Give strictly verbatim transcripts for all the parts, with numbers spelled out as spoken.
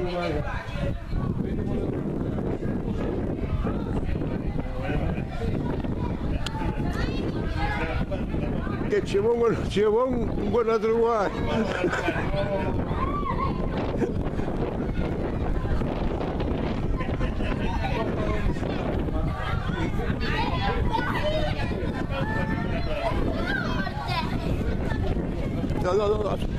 Che ci vuole, ci vuole un buon trovare. No, no, no, no.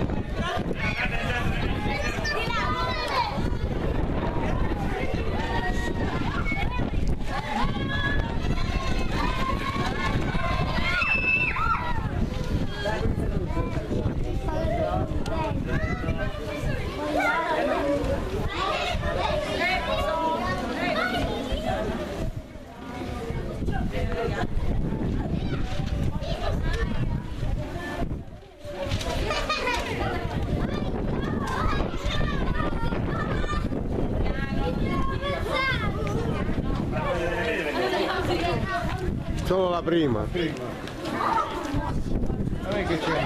Solo la prima. Prima. Non è che c'è.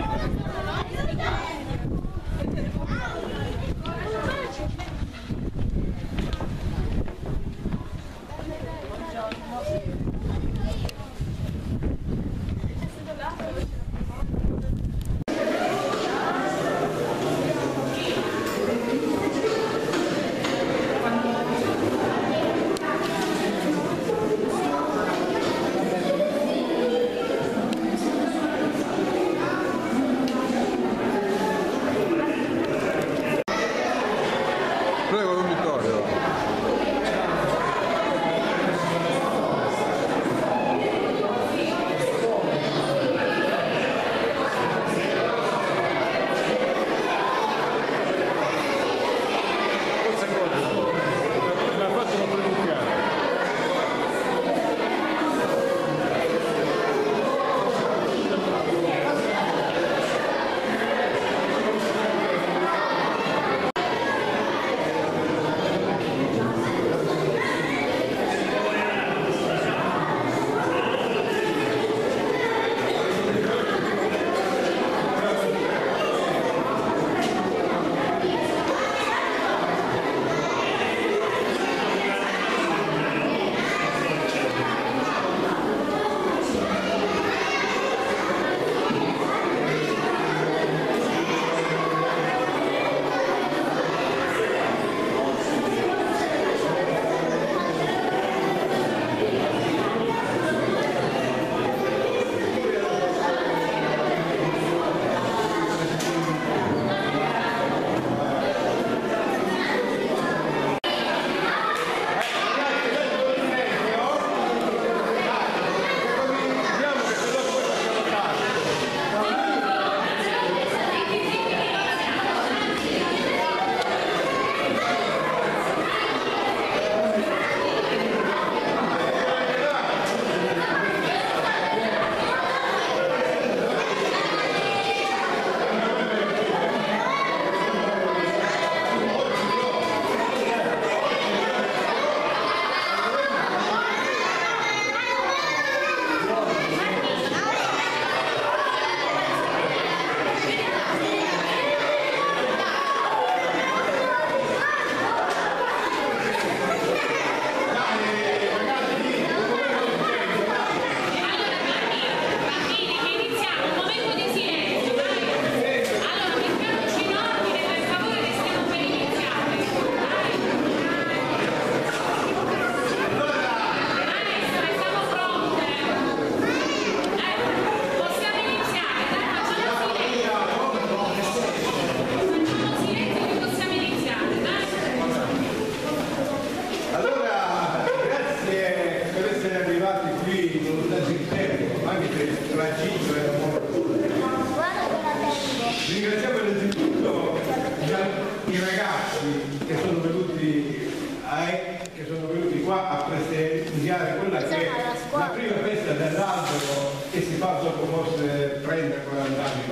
Prego, Don Vittorio. Ringraziamo innanzitutto i ragazzi che sono venuti, che sono venuti qua a presenziare quella che è la prima festa dell'albero che si fa dopo forse trenta quaranta anni,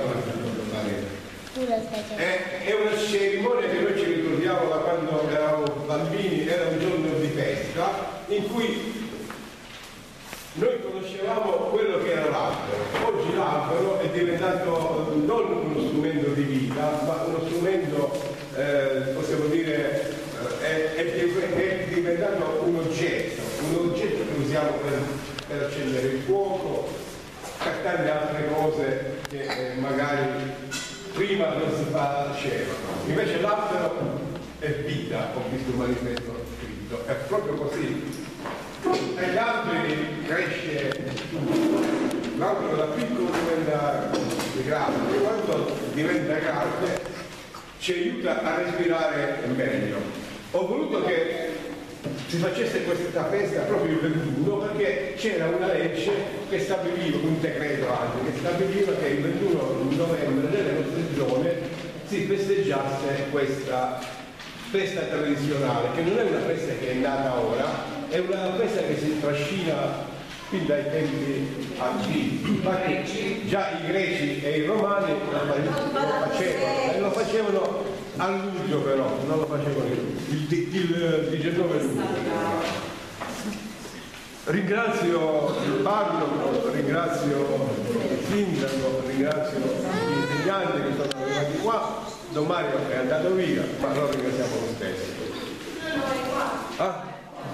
è, è una cerimonia che noi ci ricordiamo da quando eravamo bambini, era un giorno di festa in cui noi conoscevamo quello che era l'albero. Oggi l'albero è diventato non uno strumento di vita, ma uno strumento eh, possiamo dire, eh, è, è, è diventato un oggetto, un oggetto che usiamo per, per accendere il fuoco, per tante altre cose che eh, magari prima non si facevano. Invece l'albero è vita, ho visto un manifesto scritto, è proprio così. Negli alberi cresce tutto, l'albero da piccolo diventa grande, quando diventa grande ci aiuta a respirare meglio. Ho voluto che si facesse questa festa proprio il ventuno perché c'era una legge che stabiliva, un decreto anche, che stabiliva che il ventuno novembre nelle nostre zone si festeggiasse questa festa tradizionale, che non è una festa che è nata ora, è una festa che si trascina fin dai tempi antichi. Infatti già i greci e i romani lo facevano, e lo facevano a luglio però, non lo facevano il, il, il diciannove luglio. Ringrazio il parroco, ringrazio il sindaco, ringrazio gli insegnanti che sono arrivati qua. Don Mario è andato via, ma lo ringraziamo lo stesso. Ah,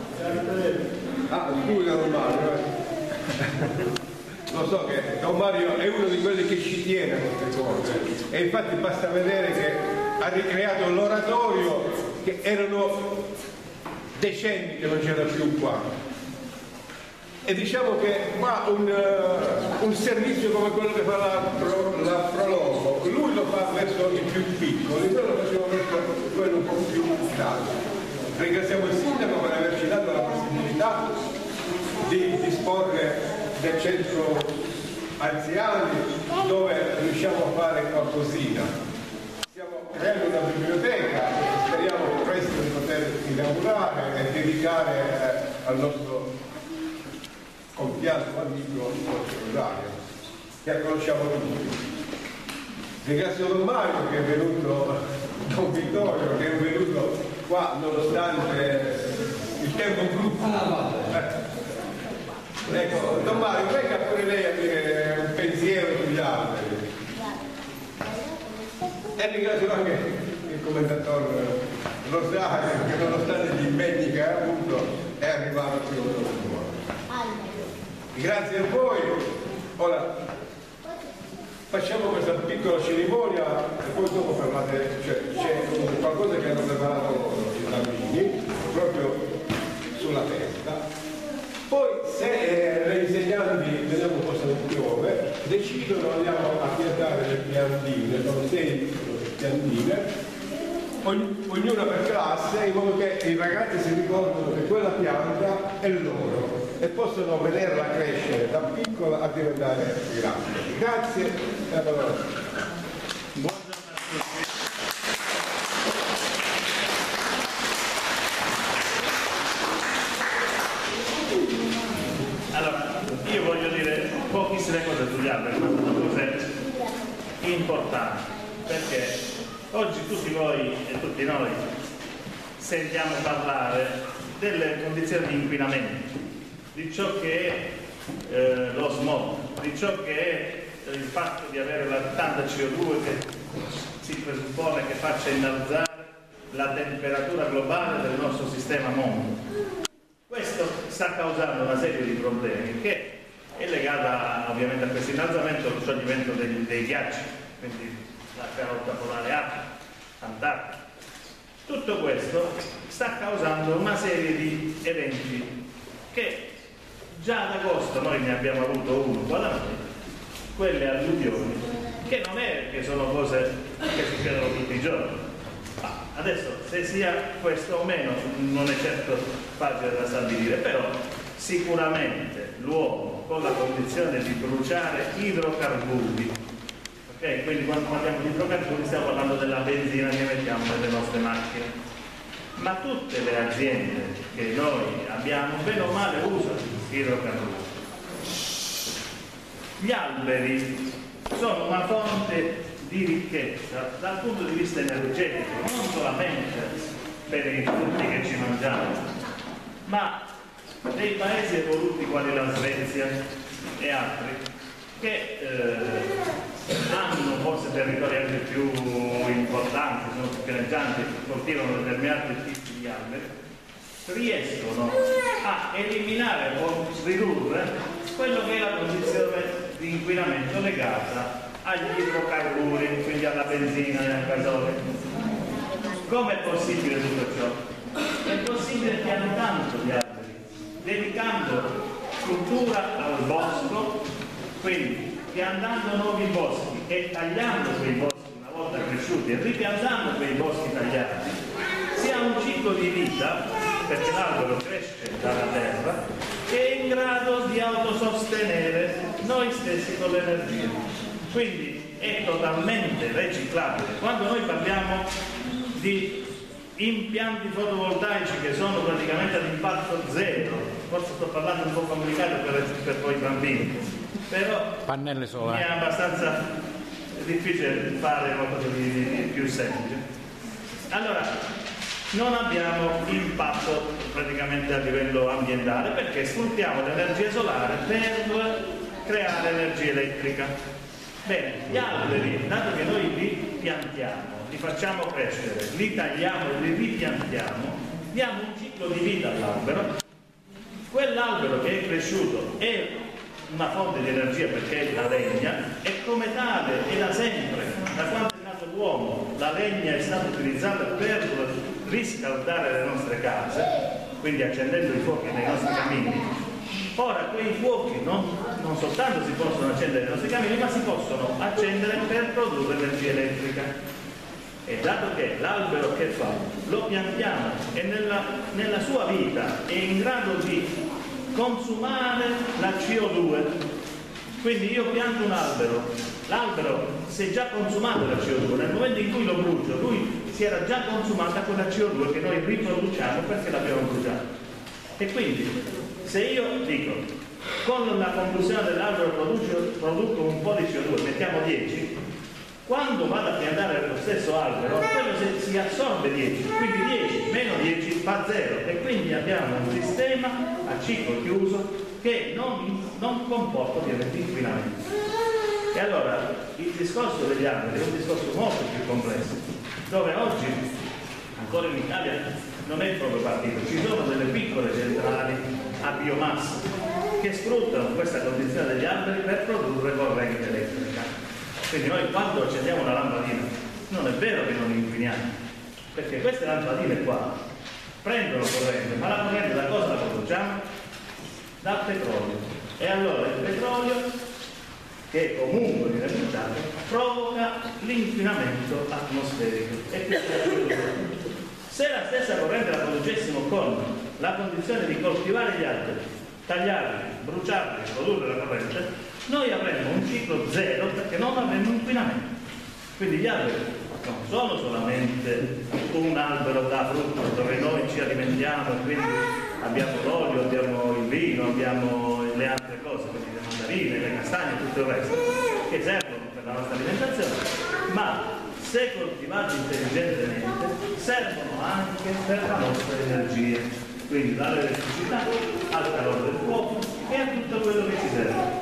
ah scusa Don Mario, eh. Lo so che Don Mario è uno di quelli che ci tiene a queste cose e infatti basta vedere che ha ricreato l'oratorio che erano decenni che non c'era più qua. E diciamo che qua un, uh, un servizio come quello che fa la, la Prologo, lui lo fa verso i più piccoli, noi lo facciamo verso quello un po' più grande. Ringraziamo il sindaco per averci dato la possibilità di disporre del centro anziani dove riusciamo a fare qualcosina. Stiamo creando una biblioteca che speriamo presto di poter inaugurare e dedicare eh, al nostro compianto amico Rosario, che conosciamo tutti. Ringrazio Don Mario che è venuto, Don Vittorio che è venuto qua nonostante il tempo brutto. Eh. Ecco, Don Mario, venga pure lei a dire un pensiero sugli alberi. E ringrazio anche il commentatore Rosario che nonostante gli impegni che ha avuto è arrivato qui con noi. Grazie a voi. Ora facciamo questa piccola cerimonia e poi dopo parlate, cioè c'è qualcosa che hanno preparato i bambini proprio sulla festa. Poi se eh, le insegnanti vediamo cosa piove, decidono andiamo a piantare le piantine, sono sei piantine, ogn ognuna per classe, in modo che i ragazzi si ricordano che quella pianta è loro e possono vederla crescere da piccola a diventare grande. Grazie e a parola. Buongiorno a tutti. Allora, io voglio dire pochissime cose sugli alberi, ma sono cose importanti, perché oggi tutti voi e tutti noi sentiamo parlare delle condizioni di inquinamento, di ciò che è eh, lo smog, di ciò che è il fatto di avere la, tanta C O due che si presuppone che faccia innalzare la temperatura globale del nostro sistema mondo. Questo sta causando una serie di problemi che è legata ovviamente a questo innalzamento allo scioglimento dei, dei ghiacci, quindi la calotta polare artica, Antartica. Tutto questo sta causando una serie di eventi che già ad agosto noi ne abbiamo avuto uno qua da noi, quelle alluvioni, che non è che sono cose che succedono tutti i giorni. Ma adesso se sia questo o meno non è certo facile da stabilire, però sicuramente l'uomo con la condizione di bruciare idrocarburi, ok? Quindi quando parliamo di idrocarburi stiamo parlando della benzina che mettiamo nelle nostre macchine. Ma tutte le aziende che noi abbiamo, bene o male, usano idrocarburi. Gli alberi sono una fonte di ricchezza dal punto di vista energetico, non solamente per i frutti che ci mangiamo, ma dei paesi evoluti quali la Svezia e altri, che eh, hanno forse territori anche più importanti, sono più pianeggianti, coltivano determinati tipi di alberi, riescono a eliminare o ridurre quello che è la condizione di inquinamento legata agli idrocarburi, quindi alla benzina e al gasolio. Come è possibile tutto ciò? È possibile piantando gli alberi, dedicando cultura al bosco, quindi piantando nuovi boschi e tagliando quei boschi una volta cresciuti e ripiantando quei boschi tagliati, si ha un ciclo di vita, perché l'albero cresce dalla terra, che è in grado di autosostenere noi stessi con l'energia. Quindi è totalmente riciclabile. Quando noi parliamo di impianti fotovoltaici che sono praticamente ad impatto zero, forse sto parlando un po' complicato per, per voi bambini, però pannelli solari, è abbastanza difficile fare qualcosa di, di, di più semplice. Allora, non abbiamo impatto praticamente a livello ambientale perché sfruttiamo l'energia solare per creare energia elettrica. Bene, gli alberi, dato che noi li piantiamo, li facciamo crescere, li tagliamo e li ripiantiamo, diamo un ciclo di vita all'albero. Quell'albero che è cresciuto è una fonte di energia perché è la legna e come tale è da sempre, da quando è nato l'uomo, la legna è stata utilizzata per riscaldare le nostre case, quindi accendendo i fuochi nei nostri camini. Ora quei fuochi non, non soltanto si possono accendere nei nostri camini, ma si possono accendere per produrre energia elettrica. E dato che l'albero che fa? Lo piantiamo e nella, nella sua vita è in grado di consumare la C O due. Quindi io pianto un albero, l'albero si è già consumato la C O due, nel momento in cui lo brucio, lui si era già consumata quella C O due che noi riproduciamo perché l'abbiamo bruciata. E quindi se io dico con la combustione dell'albero produco un po' di C O due, mettiamo dieci, quando vado a piantare lo stesso albero, quello si, si assorbe dieci, quindi dieci meno dieci fa zero e quindi abbiamo un sistema a ciclo chiuso che non, non comporta ovviamente inquinamento. E allora il discorso degli alberi è un discorso molto più complesso, dove oggi, ancora in Italia, non è proprio partito, ci sono delle piccole centrali a biomassa che sfruttano questa condizione degli alberi per produrre corrente elettrica. Quindi noi quando accendiamo una lampadina non è vero che non inquiniamo, perché queste lampadine qua prendono corrente, ma la corrente da cosa la produciamo? Dal petrolio. E allora il petrolio, che comunque viene bruciato, provoca l'inquinamento atmosferico. E questo è quello. Se la stessa corrente la producessimo con la condizione di coltivare gli alberi, tagliarli, bruciarli e produrre la corrente, noi avremmo un ciclo zero perché non avremmo inquinamento. Quindi gli alberi non sono solamente un albero da frutto dove noi ci alimentiamo e quindi abbiamo l'olio, abbiamo il vino, abbiamo le altre cose, quindi le mandarine, le castagne e tutto il resto, che servono per la nostra alimentazione, ma se coltivati intelligentemente servono anche per la nostra energia, quindi dall'elettricità al calore del fuoco e a tutto quello che ci serve.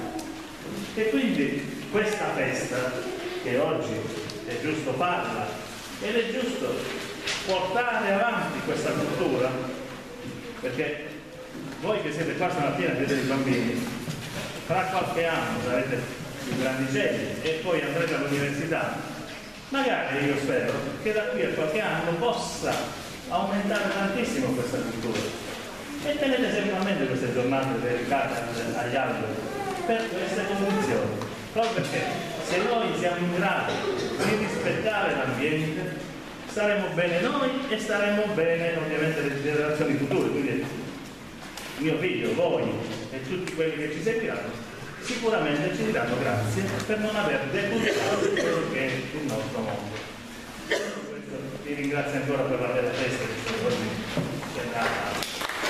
E quindi questa festa che oggi è giusto farla ed è giusto portare avanti questa cultura, perché voi che siete qua stamattina siete dei bambini, tra qualche anno sarete più grandicelli e poi andrete all'università, magari io spero che da qui a qualche anno possa aumentare tantissimo questa cultura e tenete sempre a mente queste giornate dedicate agli alberi per queste condizioni, proprio perché se noi siamo in grado di rispettare l'ambiente staremo bene noi e staremo bene ovviamente le generazioni future, quindi mio figlio, voi e tutti quelli che ci seguiranno sicuramente ci diranno grazie per non aver deputato quello che è il nostro mondo. Vi ringrazio ancora per la bella festa che oggi è nata.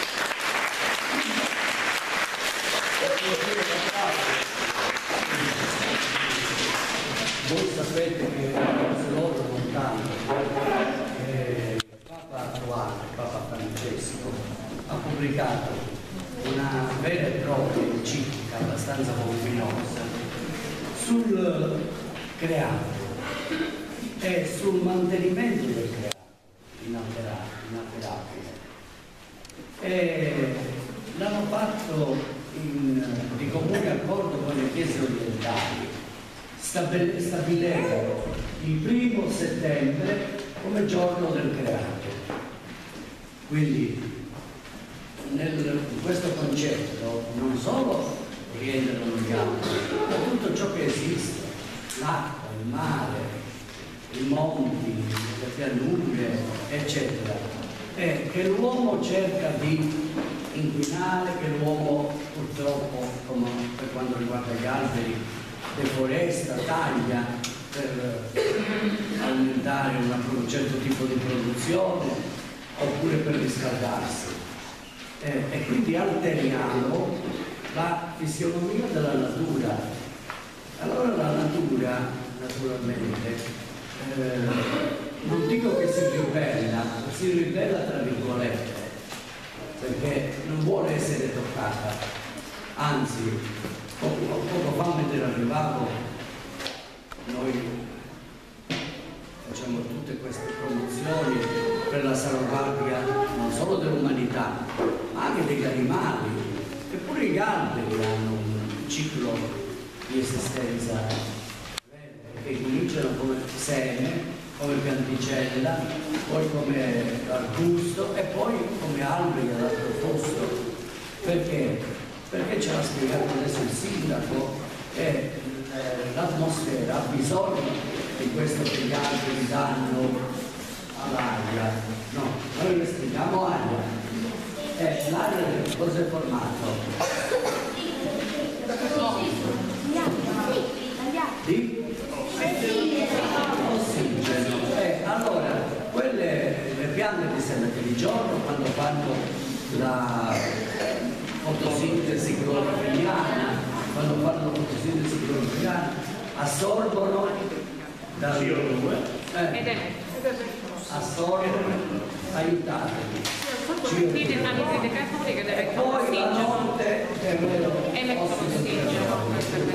Voi sapete che loro lontano eh, Papa attuale, Papa Francesco, ha pubblicato una vera e propria enciclica abbastanza voluminosa sul creato e sul mantenimento del creato inalterato, inalterabile. E l'hanno fatto in, di comune accordo con le chiese orientali, stabilendo il primo settembre come giorno del creato. Quindi nel, in questo concetto non solo rientrano gli altri, ma tutto ciò che esiste, l'acqua, il mare, i monti, le pianure, eccetera, è che l'uomo cerca di inquinare, che l'uomo purtroppo, come per quanto riguarda gli alberi, deforesta, taglia per aumentare una, un certo tipo di produzione oppure per riscaldarsi. Eh, e quindi alteriamo la fisionomia della natura. Allora la natura, naturalmente, eh, non dico che si ribella, si ribella tra virgolette, perché non vuole essere toccata, anzi, poco, poco fa mentre arrivavo, noi facciamo tutte queste promozioni per la salvaguardia non solo dell'umanità, ma anche degli animali, eppure gli alberi hanno un ciclo di esistenza che cominciano come seme, come pianticella, poi come arbusto e poi come alberi all'altro posto. Perché? Perché ce l'ha spiegato adesso il sindaco che l'atmosfera ha bisogno di questo che gli alberi danno all'aria. No, noi respiriamo aria. Eh, l'aria di cosa è formato? Di? Ossigeno. Eh, allora, quelle le piante di seme che di giorno quando fanno la fotosintesi clorofilliana, quando fanno la fotosintesi clorofilliana, assorbono dal C O due, eh, assorbono, aiutatemi. E poi la notte emettono ossigeno.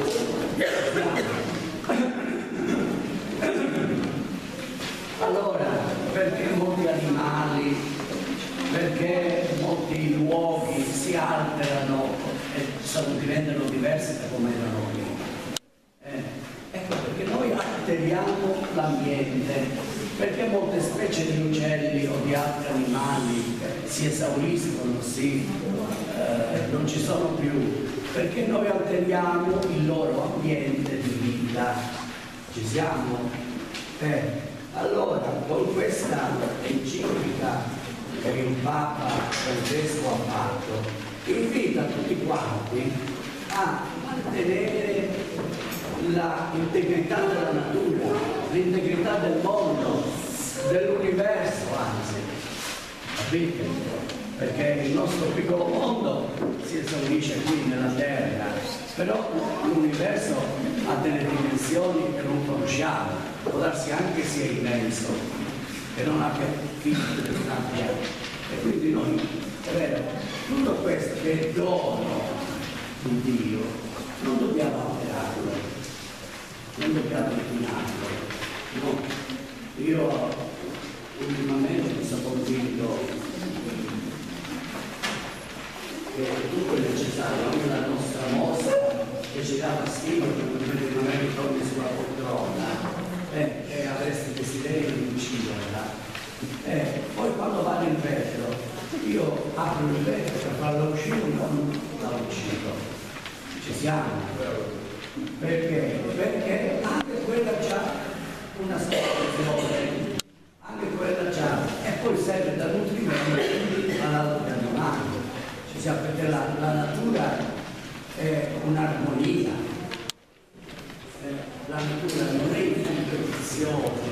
Allora, perché molti animali, perché molti luoghi si alterano e sono, diventano diversi da come erano prima? Eh, ecco perché noi alteriamo l'ambiente, perché molte specie di uccelli o di altri animali si esauriscono, si, eh, non ci sono più, perché noi alteriamo il loro ambiente di vita. Ci siamo? Eh, allora, con questa enciclica che il Papa Francesco ha fatto, invita tutti quanti a mantenere l'integrità della natura, l'integrità del mondo, dell'universo anzi, capite? Perché il nostro piccolo mondo si esaurisce qui nella Terra, però l'universo ha delle dimensioni che non conosciamo, può darsi anche sia immenso, che non abbia fine, non abbia. E quindi noi, è vero, tutto questo che è dono di Dio, non dobbiamo alterarlo, non dobbiamo inquinarlo, no. Io ultimamente mi sono convinto che tutto è necessario, anche la nostra mossa che ci dà fastidio, che non è che torni sulla poltrona, eh, e avresti desiderio di ucciderla. Eh, poi quando vado in vetro, io apro il vetro per farla uscire, non la uccido. Ci siamo. Perché? Perché anche quella c'ha una situazione, anche quella c'ha, e poi serve da nutrimento all'altro animale. Ci siamo, perché la, la natura è un'armonia. Eh, la natura non è in competizione.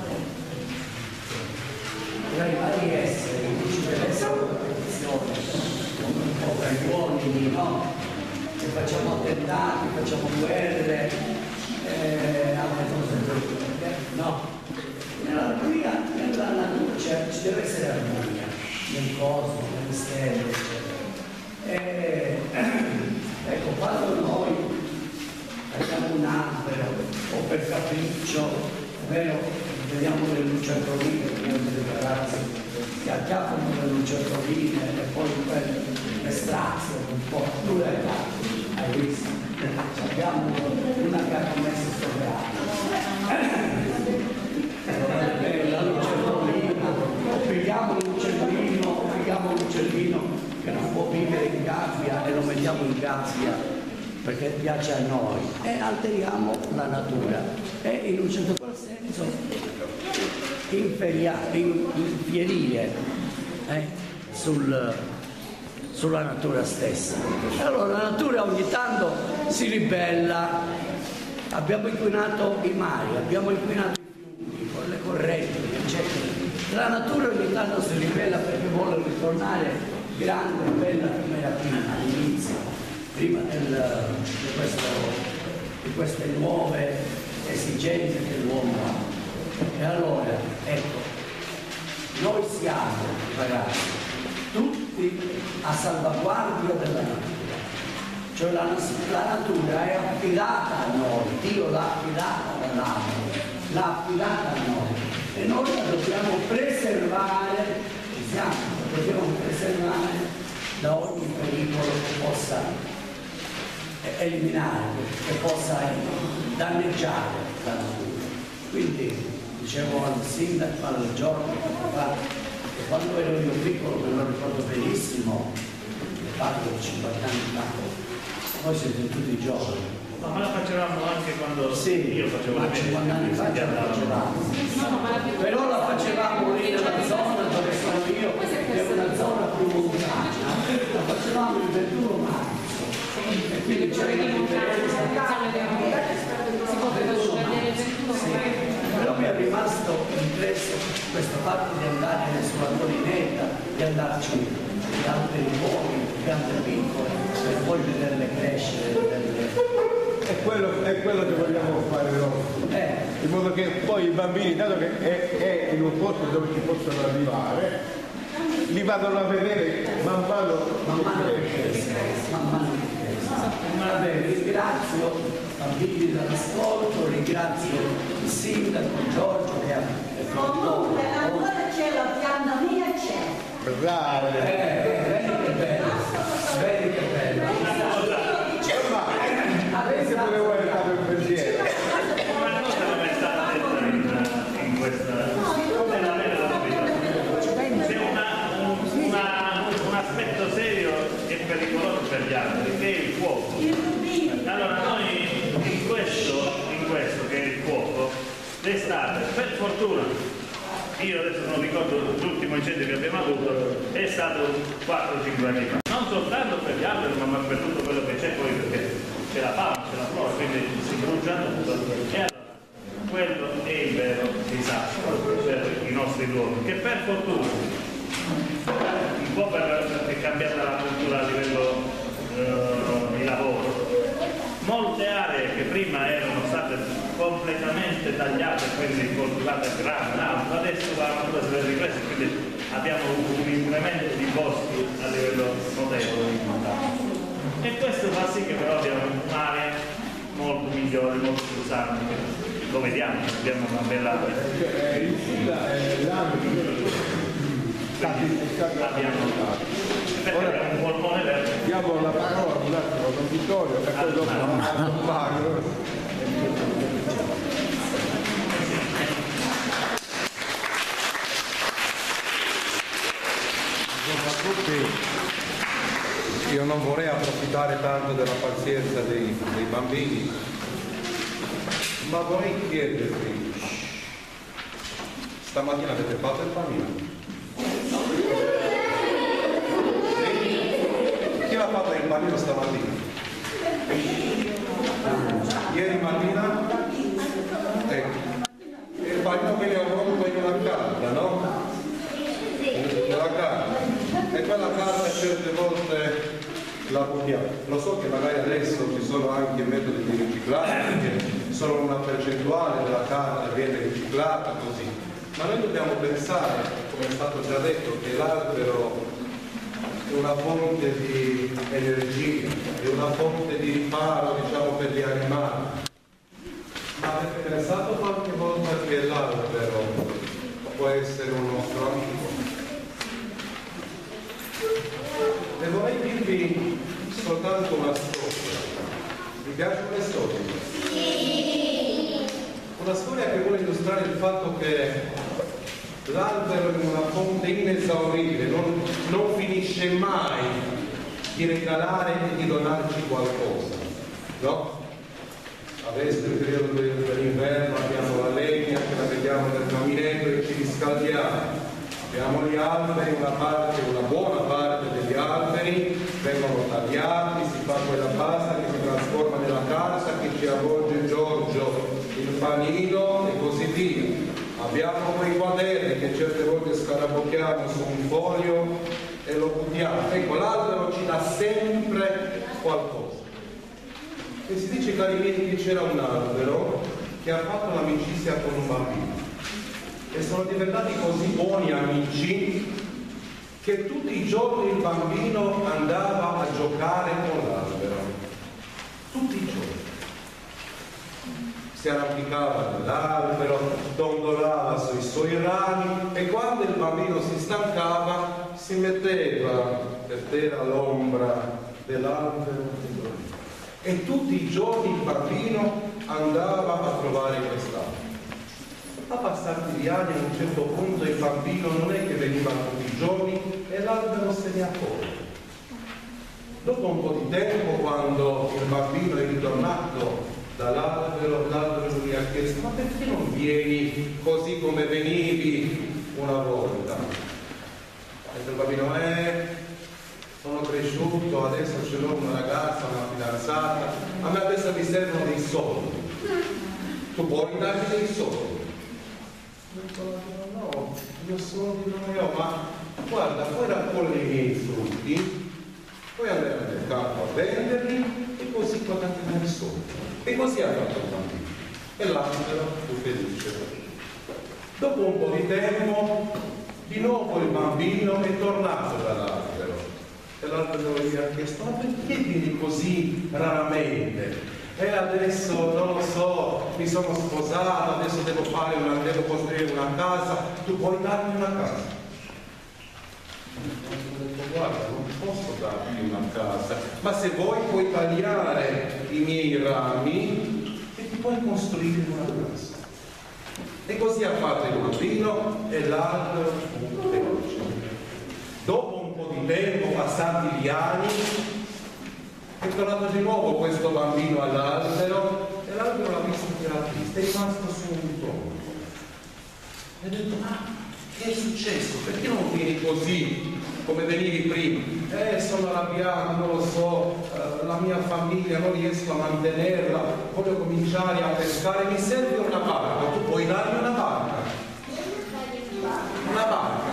Tra i vari esseri non ci deve essere una competizione, come un po' tra gli uomini, no? Che facciamo attentati, facciamo guerre, eh, altre cose, no? Nell'armonia, nella natura cioè, ci deve essere armonia, nel cosmo, nelle stelle, eccetera. E, ecco, quando noi tagliamo un albero o per capriccio, ovvero vediamo le lucertoline, vediamo dei ragazzi che acchiappano le lucertoline e poi le straziano un po', tu hai fatto, hai visto? Abbiamo una che ha commesso sto reato. La lucertolina, pigliamo l'uccellino, pigliamo l'uccellino che non può vivere in gabbia e lo mettiamo in gabbia perché piace a noi e alteriamo la natura e in un certo qual senso infierire eh, sul, sulla natura stessa. E allora la natura ogni tanto si ribella, abbiamo inquinato i mari, abbiamo inquinato i fiumi con le correnti, eccetera. La natura ogni tanto si ribella perché vuole ritornare grande e bella come era prima, all'inizio. Prima del, di, questo, di queste nuove esigenze che l'uomo ha. E allora, ecco, noi siamo, ragazzi, tutti a salvaguardia della natura. Cioè la, la natura è affidata a noi, Dio l'ha affidata dall'alto, l'ha affidata a noi. E noi la dobbiamo preservare, ci siamo, la dobbiamo preservare da ogni pericolo che possa eliminare, che possa danneggiare la natura. Quindi dicevo al sindaco, al giorno che quando ero io piccolo, me lo ricordo benissimo, parlo di cinquanta anni fa, poi siete tutti giovani. No, ma la facevamo anche quando sì, io facevo ma le cinquanta anni fa già la facevamo. Però la facevamo lì nella zona dove sono io, che è una zona più montana, la facevamo il ventuno marzo. E quindi c'era una differenza. Sì. Però mi è rimasto impresso questo fatto di andare sulla collinetta, di andarci da altri luoghi, piante piccole, per poi vederle crescere. Vederle... È quello, è quello che vogliamo fare noi. Eh. In modo che poi i bambini, dato che è, è in un posto dove ci possono arrivare, li vadano a vedere man mano man mano che crescono, man mano che Vabbè, ringrazio i bambini dell'ascolto, ringrazio il sindaco Giorgio che ha comunque ancora c'è la pianta mia, c'è. Bravo! Eh, vedi che bello, vedi che bello. Adesso pure vuoi fare un pensiero. Una cosa non è stata detta in, in questa nella vera c'è una, una, un aspetto serio e pericoloso per gli altri, che è il fuoco. Allora noi in questo, in questo che è il fuoco, l'estate, per fortuna, io adesso non ricordo l'ultimo incendio che abbiamo avuto, è stato quattro cinque anni fa. Non soltanto per gli alberi, ma per tutto quello che c'è poi, perché c'è la fauna, c'è la flora, quindi si brucia tutto. E allora quello è il vero disastro per i nostri luoghi, che per fortuna, un po' per, per è cambiata la cultura a livello eh, di lavoro, molte aree che prima erano state completamente tagliate, quindi coltivate a grande, no, adesso la natura si è ripresa, quindi abbiamo un incremento di boschi a livello notevole in montagna. E questo fa sì che però abbiamo un'area molto migliore, molto più sana, lo vediamo, abbiamo una bella area. Abbiamo Ora abbiamo un polmone verde. diamo la parola un attimo a Don Vittorio e poi dopo a Mario. Buongiorno a tutti. Io non vorrei approfittare tanto della pazienza dei, dei bambini, ma vorrei chiedervi, stamattina avete fatto il panino? Chi l'ha fatto il panino stamattina? Ieri mattina? Ecco. Il panino viene avvolto in una carta, no? Nella carta. E quella carta certe volte la buttiamo. Lo so che magari adesso ci sono anche metodi di riciclaggio, perché solo una percentuale della carta viene riciclata così. Ma noi dobbiamo pensare, come è stato già detto, che l'albero è una fonte di energia, è una fonte di riparo, diciamo, per gli animali. Ma avete pensato raccontarvi soltanto una storia. Vi piacciono le storie? Sì! Una storia che vuole illustrare il fatto che l'albero è una fonte inesauribile, non, non finisce mai di regalare e di donarci qualcosa, no? Adesso nel periodo dell'inverno abbiamo la legna che la vediamo nel caminetto e ci riscaldiamo. Abbiamo gli alberi, una parte, una buona parte degli alberi vengono tagliati, si fa quella pasta che si trasforma nella casa, che ci avvolge Giorgio il panino e così via. Abbiamo quei quaderni che certe volte scarabocchiamo su un foglio e lo buttiamo. Ecco, l'albero ci dà sempre qualcosa. E si dice, cari miei, che c'era un albero che ha fatto l'amicizia con un bambino. E sono diventati così buoni amici che tutti i giorni il bambino andava a giocare con l'albero. Tutti i giorni. Si arrampicava nell'albero, dondolava sui suoi rami e quando il bambino si stancava si metteva per terra all'ombra dell'albero e tutti i giorni il bambino andava a trovare quest'albero. A passarti gli anni, a un certo punto il bambino non è che veniva tutti i giorni e l'albero se ne accorge. Dopo un po' di tempo, quando il bambino è ritornato dall'albero, l'albero gli ha chiesto: ma perché non vieni così come venivi una volta? E il bambino: eh, sono cresciuto, adesso ce l'ho una ragazza, una fidanzata, a me adesso mi servono dei soldi. Tu puoi darmi dei soldi? No, io soldi non ne ho, ma guarda, puoi raccogliere i miei frutti, puoi andare al mercato a venderli e così guadagnare i soldi. E così ha fatto il bambino. E l'albero fu felice. Dopo un po' di tempo, di nuovo il bambino è tornato dall'albero. E l'albero gli ha chiesto: ma perché vieni così raramente? E adesso non lo so, mi sono sposato, adesso devo fare una, devo costruire una casa, tu puoi darmi una casa? Ho detto: guarda, non posso darti una casa, ma se vuoi puoi tagliare i miei rami e ti puoi costruire una casa. E così ha fatto il bambino e l'albero fu felice. Dopo un po' di tempo, passati gli anni, è tornato di nuovo questo bambino all'albero e l'albero l'ha visto che era triste, è rimasto su un tronco. E ha detto: ma che è successo? Perché non vieni così come venivi prima? Eh, sono arrabbiato, non lo so, eh, la mia famiglia non riesco a mantenerla, voglio cominciare a pescare, mi serve una barca, tu puoi darmi una barca? Una barca.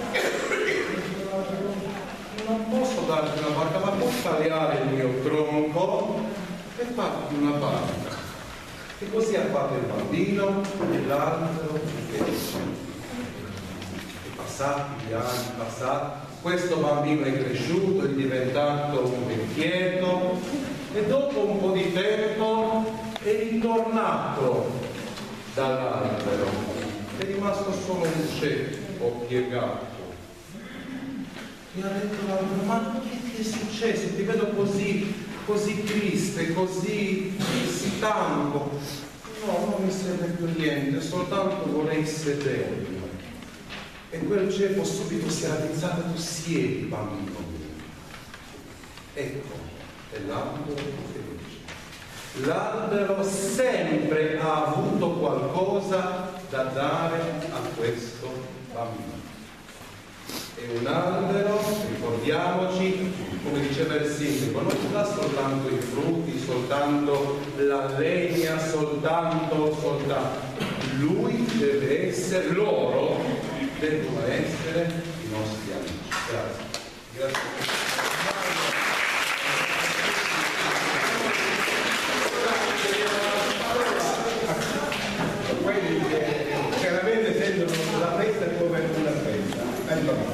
Non posso darti una barca, ma puoi tagliare il mio tronco e farti una barca. E così ha fatto il bambino e l'albero fu felice. E passati gli anni, passati, questo bambino è cresciuto, è diventato un vecchietto e dopo un po' di tempo è ritornato dall'albero. È rimasto solo un ceppo piegato. Mi ha detto l'albero: ma che ti è successo? Ti vedo così, così triste, così stanco. No, non mi serve più niente, soltanto vorrei sedermi. E quel ceppo subito si era alzato: tu siedi, bambino mio. Ecco, è l'albero felice. L'albero sempre ha avuto qualcosa da dare a questo bambino. È un albero, ricordiamoci, come diceva il sindaco, non ci dà soltanto i frutti, soltanto la legna, soltanto, soltanto. Lui deve essere, loro devono essere i nostri amici. Grazie. Grazie. Quelli che chiaramente sentono la festa come una festa. Allora.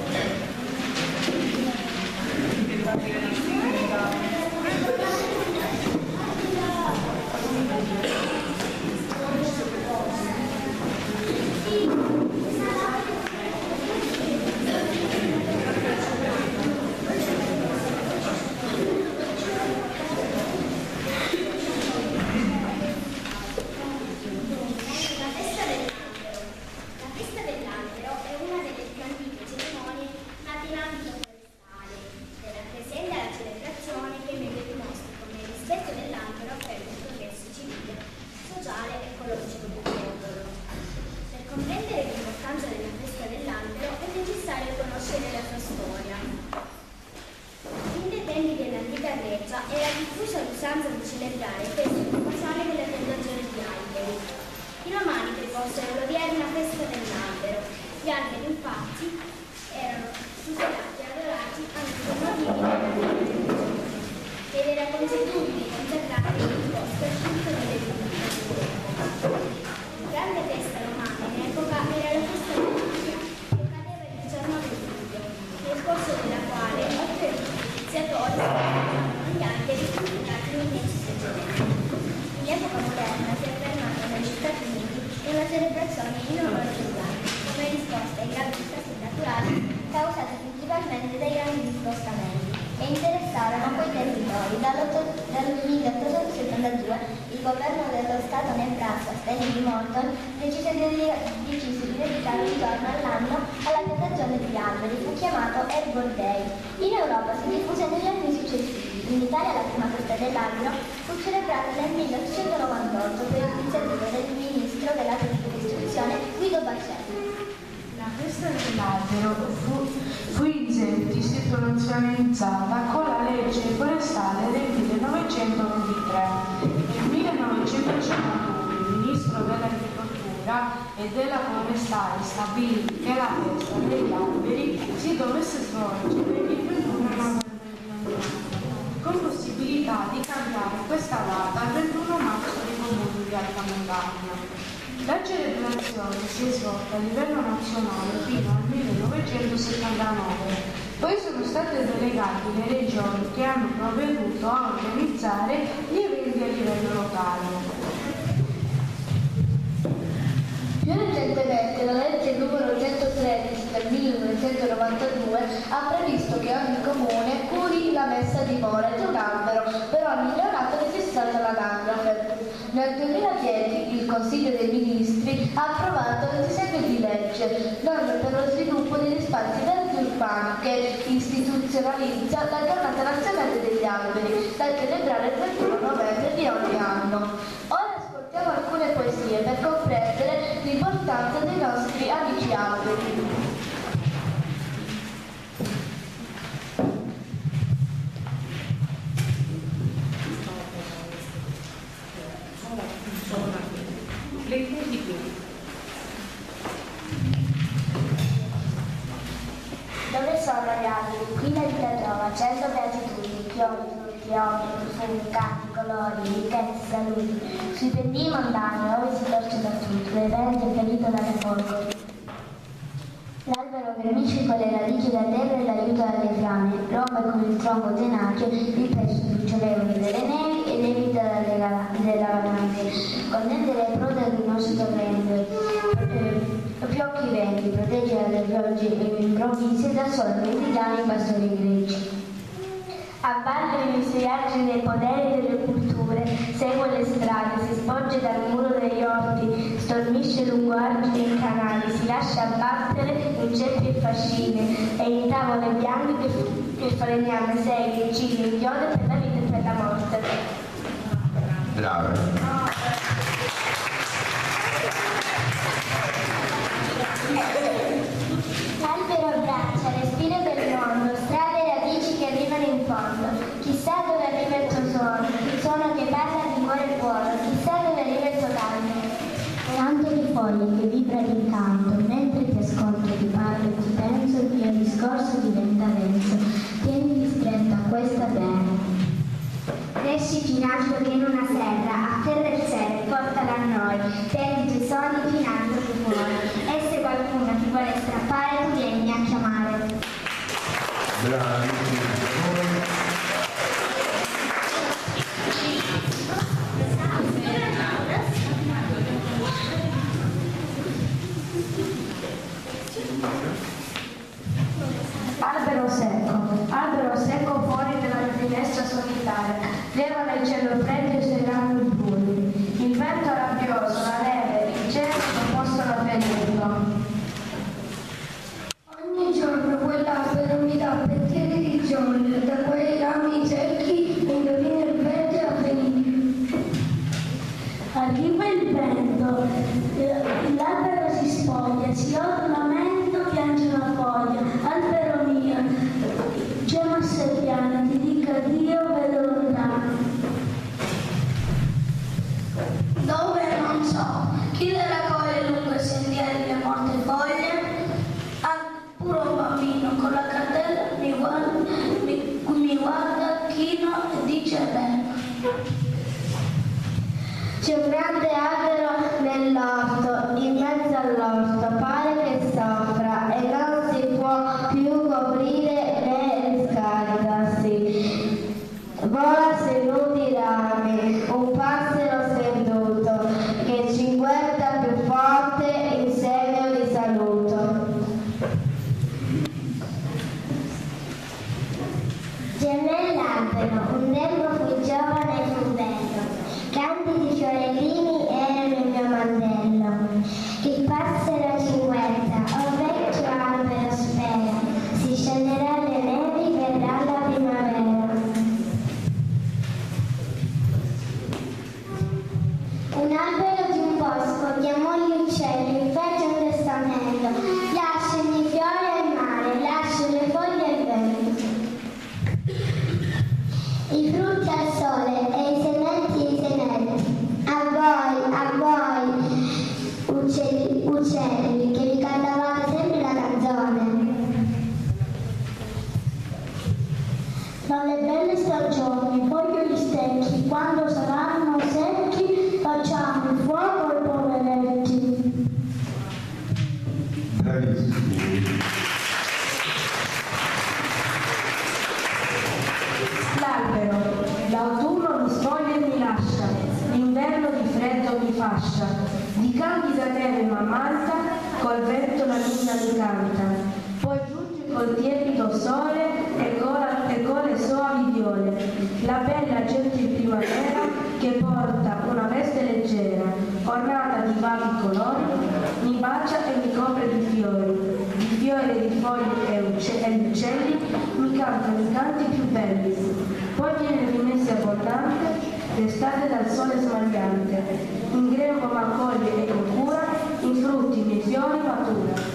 tempo era diffusa l'usanza di celebrare questa occasione della piantagione di alberi. I romani preposero l'odierna festa dell'albero. Gli alberi infatti erano tutelati e adorati anche con motivi della piantagione ed era consuetudine consacrare il bosco al culto delle vite. Grande festa romana in epoca era la festa della Pia, che cadeva il diciannove luglio, nel corso della quale oltre agli iniziatori si mangiavano gli alberi pubblicati nei mesi precedenti. In epoca moderna si è affermata negli Stati Uniti una celebrazione in onore dell'albero, come risposta ai gravi disastri naturali causati principalmente dai grandi spostamenti che interessarono quei territori. Dal milleottocentosettantadue il governo dello Stato Nebraska, Stanley Morton, decise di, decise di dedicare un giorno all'anno alla piantagione di alberi, fu chiamato Arbor Day. In Europa si diffuse negli anni successivi. In Italia la prima festa dell'albero fu celebrata nel millenovecentonovantotto per iniziativa del ministro della pubblica istruzione Guido Baccelli. La festa dell'albero fu, fu in seguito istituzionalizzata con la legge forestale del millenovecentoventitré. Nel millenovecentocinquantuno il ministro dell'agricoltura e della forestale stabilì che la festa degli alberi si dovesse svolgere il ventuno novembre con possibilità di cambiare questa data al ventuno marzo nei comuni di alta montagna. La celebrazione si è svolta a livello nazionale fino al millenovecentosettantanove, poi sono state delegate le regioni che hanno provveduto a organizzare gli eventi a livello locale. Più recentemente la legge numero centotredici del millenovecentonovantadue ha previsto che ogni comune curi la messa a dimora di un albero per ogni neonato registrato all'anagrafe. Nel duemiladieci il Consiglio dei Ministri ha approvato il disegno di legge Norme per lo sviluppo degli spazi verdi urbani che istituzionalizza la giornata nazionale degli alberi da celebrare il ventuno novembre di ogni anno. Ora ascoltiamo alcune poesie per comprendere l'importanza dei nostri amici alberi. Dove sono gli alberi? Qui la vita trova cento beatitudini, chiodi, frutti, olio, profumi, canti, colori, ricchezze, saluti. Sui pendii mondani, ove si torce da tutto, le verdi è ferito dalle folgori. L'albero vermifica le radici da terra e l'aiuta dalle fiamme, rompe con il tronco tenace il peso bruciolevole delle nevi ed evita le valanghe, condende le prode ad un nostro torrente, eh, fiocchi venti, protegge dalle piogge improvvise da soli mesidiani e pastori greci. Avvalga i viaggi dei poderi e delle culture, segue le strade, si spogge dal muro degli orti, stormisce lungo argini e canali, si lascia abbattere in ceppi e fascine, e in tavole bianche che, che falegname, seghe, cigli, inchiode per la vita e per la morte. Bravo. L'albero abbraccia, respiro del mondo, strade e radici che arrivano in fondo. Chissà dove arriva il tuo suono, il suono che parla di cuore e cuore, chissà dove arriva il tuo canto. Canto di foglie che vibra d'incanto, mentre ti ascolto, ti parlo e ti penso, il mio discorso diventa denso. Tienimi stretta a questa terra. Cresci fino alto che in una serra, afferra il cielo, portala a noi, tendi i tuoi sogni fino alto che fuori. E se qualcuno ti vuole strappare, tu vieni a chiamare. Bravissimo. Albero secco, albero secco fuori dalla finestra solitaria, leva nel cielo freddo i suoi rami bruni. Il vento rabbioso, la neve, il cielo non possono vederlo. Ogni giorno quell'albero mi dà pensieri di gioia, da quei rami secchi indovina il vento a venire. Arriva il vento, l'albero si spoglia, si oda un lamento, piange una foglia. Albero mio, gemma serpiana, ti dica Dio, vedo finisce bene. C'è un grande albero nell'orto, in mezzo all'orto, pare che soffra e non si può più coprire né riscaldarsi. Vola seduti rami, un passero svenduto, che ci guarda più forte in segno di saluto. Gemé l'albero, un tempo fui giovane e fu bello. Candidi fiorellini erano il mio mandello. Il passero ci guarda, o vecchio albero spera, si scenderà le nevi, verrà la primavera. Un albero di un bosco chiamò gli uccelli, fece un testamento, lasciami i fiori al mare, lascio le foglie al vento. I frutti al sole e i sementi ai senetti. A voi, a voi, uccelli, uccelli, che vi cantavate sempre la canzone. Dalle belle stagioni, voglio gli stecchi, quando saranno secchi, facciamo il fuoco ai poveretti. Bravissimi. L'albero, l'autunno mi spoglia e mi lascia, l'inverno di freddo mi fascia, di candida neve m'ammanta, col vento la luna mi canta, poi giunge col tiepido sole e con, e con le soavi viole, la bella gente in primavera che porta una veste leggera, ornata di vaghi colori, mi bacia e mi copre di fiori, di fiori e di foglie e, ucce- e gli uccelli mi cantano i canti più belli. Poi viene il rimesse abbondante, d'estate dal sole smagliante, in grembo m'accoglie e con cura, in frutti i miei fiori matura.